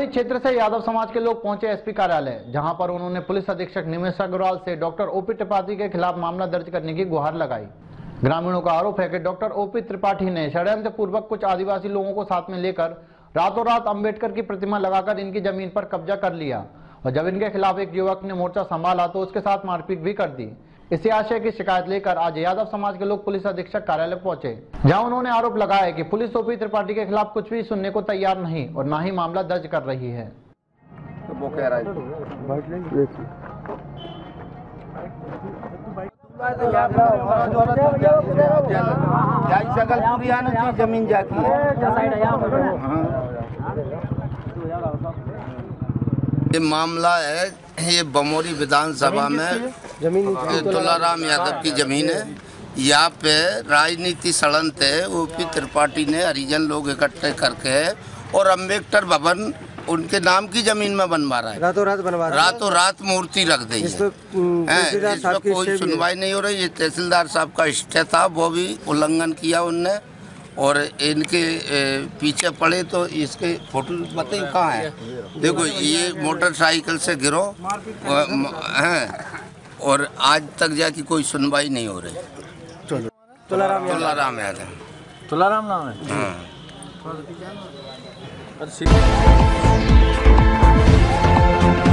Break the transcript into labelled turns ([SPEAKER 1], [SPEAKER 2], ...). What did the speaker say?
[SPEAKER 1] क्षेत्र से यादव समाज के लोग पहुंचे एसपी कार्यालय, जहां पर उन्होंने पुलिस अधीक्षक निमेश अग्रवाल से डॉक्टर ओपी त्रिपाठी के खिलाफ मामला दर्ज करने की गुहार लगाई। ग्रामीणों का आरोप है कि डॉक्टर ओपी त्रिपाठी ने षड्यंत्र पूर्वक कुछ आदिवासी लोगों को साथ में लेकर रातों रात अंबेडकर की प्रतिमा लगाकर इनकी जमीन पर कब्जा कर लिया और जब इनके खिलाफ एक युवक ने मोर्चा संभाला तो उसके साथ मारपीट भी कर दी। इसी आशय की शिकायत लेकर आज यादव समाज के लोग पुलिस अधीक्षक कार्यालय पहुंचे, जहां उन्होंने आरोप लगाया कि पुलिस ओपी त्रिपाठी के खिलाफ कुछ भी सुनने को तैयार नहीं और न ही मामला दर्ज कर रही है।
[SPEAKER 2] तो वो कह रहा है जमीन जाती है। ये मामला है, ये बमोरी विधानसभा में तुलाराम यादव की जमीन है। यहाँ पे राजनीति षड्यंत्र है। ओपी त्रिपाठी ने हरिजन लोग इकट्ठे करके और अम्बेडकर भवन उनके नाम की जमीन में बनवा रहा है। रातों रात मूर्ति रख दी है। इस पर कोई सुनवाई नहीं हो रही। ये तहसीलदार साहब का स्टे था, वो भी उल्लंघन किया उनने और इनके पीछे पड़े तो इसके फोटो बताइए कहाँ है। देखो ये मोटरसाइकिल से गिरो हैं और आज तक जाके कोई सुनवाई नहीं हो रही। तुलाराम यादव,
[SPEAKER 3] तुलाराम नाम है।
[SPEAKER 2] हाँ।